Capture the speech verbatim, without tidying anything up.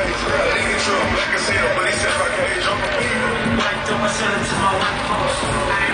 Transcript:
Nigga true, like I say, nobody said I can't jump. Wiped up my son to my white horse.